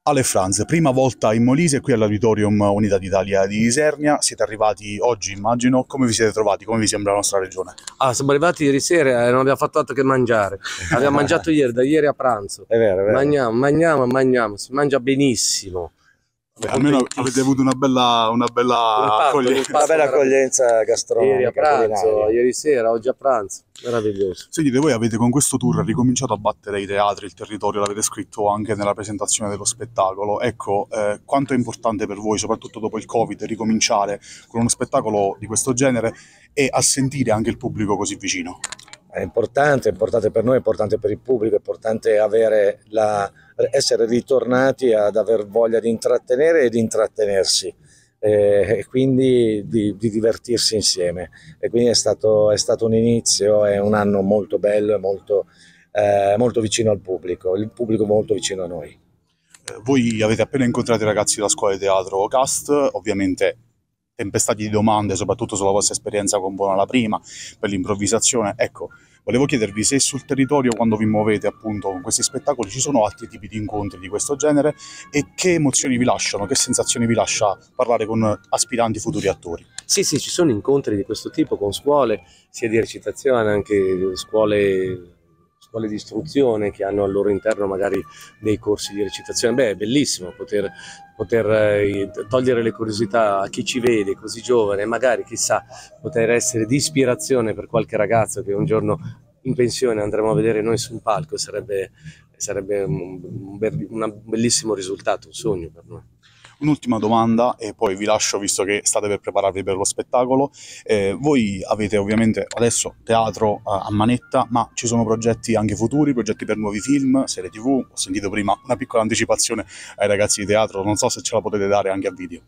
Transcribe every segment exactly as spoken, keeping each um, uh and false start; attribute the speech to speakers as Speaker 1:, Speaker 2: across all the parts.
Speaker 1: Ale e Franz, prima volta in Molise, qui all'Auditorium Unità d'Italia di Isernia. Siete arrivati oggi, immagino. Come vi siete trovati? Come vi sembra la nostra regione?
Speaker 2: Ah, siamo arrivati ieri sera e non abbiamo fatto altro che mangiare. Abbiamo mangiato ieri, da ieri a pranzo.
Speaker 3: È vero, è vero.
Speaker 2: Mangiamo, mangiamo, mangiamo, si mangia benissimo.
Speaker 1: Beh, almeno avete avuto una bella, una bella accoglienza.
Speaker 3: Una bella accoglienza gastronomica.
Speaker 2: Ieri a pranzo,
Speaker 3: culinaria.
Speaker 2: ieri sera, oggi a pranzo. Meraviglioso.
Speaker 1: Sentite, voi avete con questo tour ricominciato a battere i teatri, il territorio, l'avete scritto anche nella presentazione dello spettacolo. Ecco, eh, quanto è importante per voi, soprattutto dopo il Covid, ricominciare con uno spettacolo di questo genere e a sentire anche il pubblico così vicino?
Speaker 3: È importante, è importante per noi, è importante per il pubblico, è importante avere la, essere ritornati ad aver voglia di intrattenere e di intrattenersi eh, e quindi di, di divertirsi insieme. E quindi è stato, è stato un inizio, è un anno molto bello e molto, eh, molto vicino al pubblico, il pubblico molto vicino a noi.
Speaker 1: Eh, voi avete appena incontrato i ragazzi della scuola di teatro Cast, ovviamente tempestati di domande, soprattutto sulla vostra esperienza con Buona la Prima, per l'improvvisazione. Ecco, volevo chiedervi se sul territorio, quando vi muovete appunto con questi spettacoli, ci sono altri tipi di incontri di questo genere e che emozioni vi lasciano, che sensazioni vi lascia parlare con aspiranti futuri attori?
Speaker 2: Sì, sì, ci sono incontri di questo tipo con scuole, sia di recitazione, anche scuole, scuole di istruzione che hanno al loro interno magari dei corsi di recitazione. Beh, è bellissimo poter, poter eh, togliere le curiosità a chi ci vede così giovane e magari, chissà, poter essere di ispirazione per qualche ragazzo che un giorno in pensione andremo a vedere noi su un palco. Sarebbe, sarebbe un, un, un bellissimo risultato, un sogno per noi.
Speaker 1: Un'ultima domanda e poi vi lascio, visto che state per prepararvi per lo spettacolo. Eh, voi avete ovviamente adesso teatro uh, a manetta, ma ci sono progetti anche futuri, progetti per nuovi film, serie tv? Ho sentito prima una piccola anticipazione ai ragazzi di teatro, non so se ce la potete dare anche a video.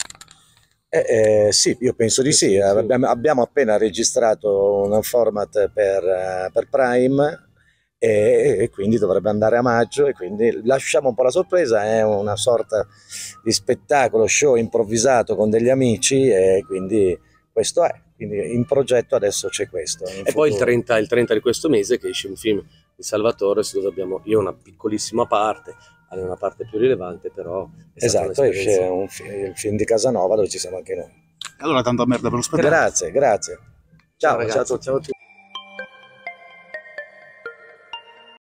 Speaker 3: Eh, eh, sì, io penso di sì. Abbiamo, abbiamo appena registrato un format per, per Prime e, e quindi dovrebbe andare a maggio, e quindi lasciamo un po' la sorpresa. È una sorta di spettacolo, show improvvisato con degli amici, e quindi questo è. Quindi in progetto adesso c'è questo.
Speaker 2: E futuro. Poi il trenta, il trenta di questo mese che esce un film di Salvatore, dove abbiamo io una piccolissima parte, ha una parte più rilevante, però è
Speaker 3: esatto, esce un fi il film di Casanova dove ci siamo anche noi.
Speaker 1: E allora tanta merda per lo spettacolo.
Speaker 3: Grazie, grazie. Ciao,
Speaker 2: ciao, ragazzi,
Speaker 3: ciao a tutti.
Speaker 2: Ciao a tutti.